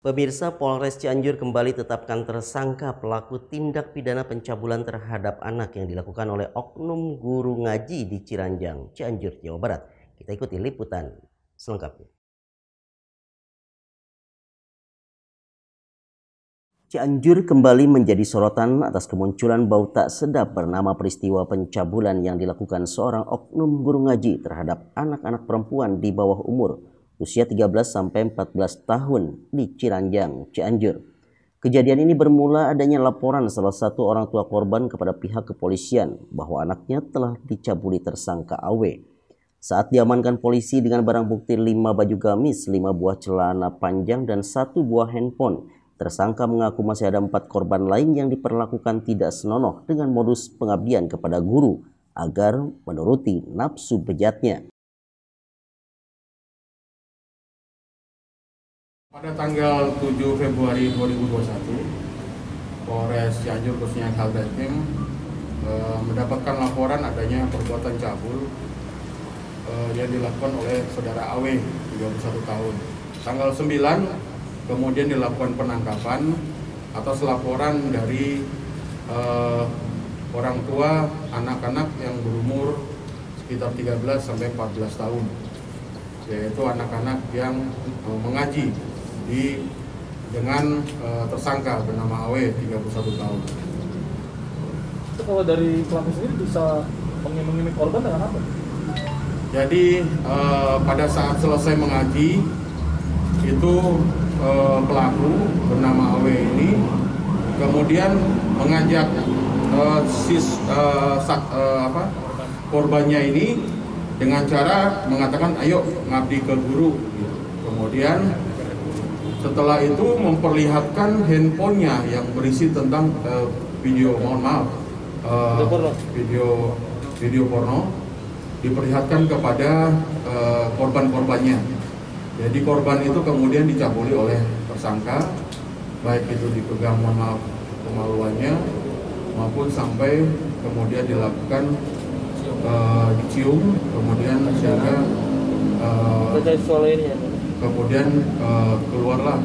Pemirsa, Polres Cianjur kembali tetapkan tersangka pelaku tindak pidana pencabulan terhadap anak yang dilakukan oleh oknum guru ngaji di Ciranjang, Cianjur, Jawa Barat. Kita ikuti liputan selengkapnya. Cianjur kembali menjadi sorotan atas kemunculan bau tak sedap bernama peristiwa pencabulan yang dilakukan seorang oknum guru ngaji terhadap anak-anak perempuan di bawah umur usia 13-14 tahun di Ciranjang, Cianjur. Kejadian ini bermula adanya laporan salah satu orang tua korban kepada pihak kepolisian bahwa anaknya telah dicabuli tersangka AW. Saat diamankan polisi dengan barang bukti 5 baju gamis, 5 buah celana panjang, dan 1 buah handphone, tersangka mengaku masih ada 4 korban lain yang diperlakukan tidak senonoh dengan modus pengabdian kepada guru agar menuruti nafsu bejatnya. Pada tanggal 7 Februari 2021, Polres Cianjur khususnya Kaldatim mendapatkan laporan adanya perbuatan cabul yang dilakukan oleh saudara AW, 31 tahun. Tanggal 9 kemudian dilakukan penangkapan atas laporan dari orang tua anak-anak yang berumur sekitar 13-14 tahun, yaitu anak-anak yang mengaji dengan tersangka bernama AW, 31 tahun. Itu kalau dari pelaku sendiri bisa mengiming-iming korban dengan apa? Jadi pada saat selesai mengaji itu pelaku bernama AW ini kemudian mengajak korbannya ini dengan cara mengatakan ayo ngabdi ke guru. Kemudian setelah itu memperlihatkan handphonenya yang berisi tentang video porno diperlihatkan kepada korban-korbannya. Jadi korban itu kemudian dicabuli oleh tersangka, baik itu dipegang kemaluannya maupun sampai kemudian dilakukan dicium, kemudian sehingga kemudian keluarlah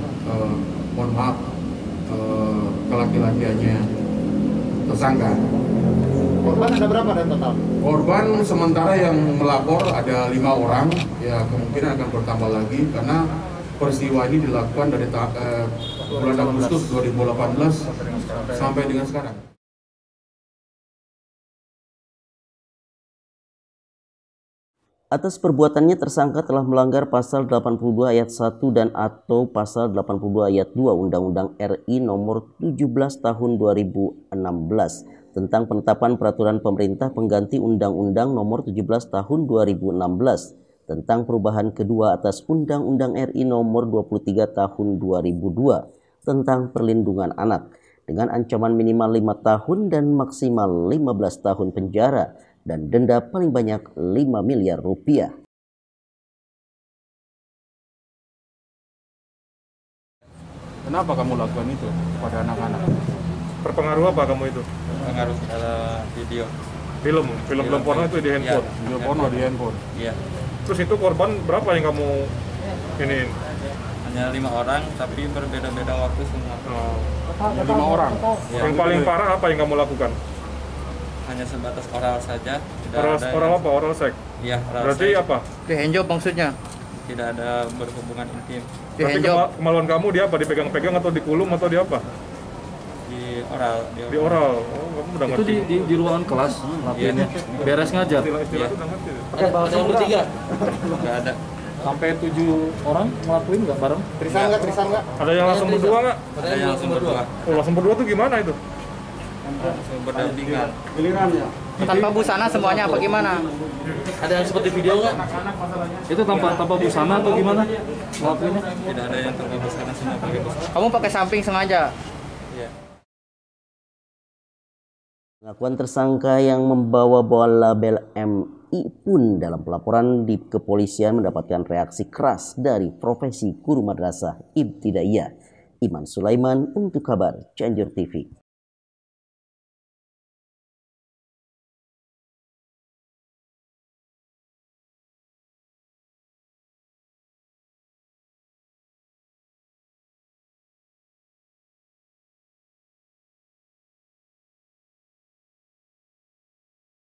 kelaki-lakiannya tersangka. Korban ada berapa dan total? Korban sementara yang melapor ada 5 orang, ya kemungkinan akan bertambah lagi karena peristiwa ini dilakukan dari bulan Agustus 2018 sampai dengan sekarang. Atas perbuatannya tersangka telah melanggar pasal 82 ayat 1 dan atau pasal 82 ayat 2 Undang-Undang RI nomor 17 tahun 2016 tentang penetapan peraturan pemerintah pengganti Undang-Undang nomor 17 tahun 2016 tentang perubahan kedua atas Undang-Undang RI nomor 23 tahun 2002 tentang perlindungan anak dengan ancaman minimal 5 tahun dan maksimal 15 tahun penjara dan denda paling banyak 5 miliar rupiah. Kenapa kamu lakukan itu kepada anak-anak? Berpengaruh apa kamu itu? Pengaruh video. Film porno itu di handphone. Ya. Video porno di handphone. Iya. Terus itu korban berapa yang kamu ini? Hanya 5 orang, tapi berbeda-beda waktu semua. Hanya 5 orang. Ya. Yang paling parah apa yang kamu lakukan? Hanya sebatas oral saja. Oral apa? Oral seks? Iya, oral Berarti seks. apa? Di handjob maksudnya? Tidak ada berhubungan intim. Di Berarti handjob? kemaluan kamu dia apa? Dipegang-pegang atau dikulum atau di apa? Di oral. Di oral. Oh, kamu udah Itu ngerti. di ruangan kelas ngelakuinnya. Beres ngajar. Istilah-istilah Iya. itu udah ngerti. Pakai bahasa bertiga. Nggak ada. Sampai 7 orang ngelakuin nggak bareng? Trisam nggak? Ada yang langsung berdua nggak? Ada yang langsung berdua. Oh, langsung berdua tuh gimana itu? Langsung berdampingan. Tanpa busana semuanya apa gimana? Ada yang seperti video nggak? Itu tanpa busana atau gimana? Ngelakuinnya? Tidak ada yang tanpa busana, semua pakai busana. Kamu pakai samping sengaja? Iya. Pengakuan tersangka yang membawa label MI pun dalam pelaporan di kepolisian mendapatkan reaksi keras dari profesi guru madrasah ibtidaiyah. Iman Sulaiman untuk kabar Cianjur TV.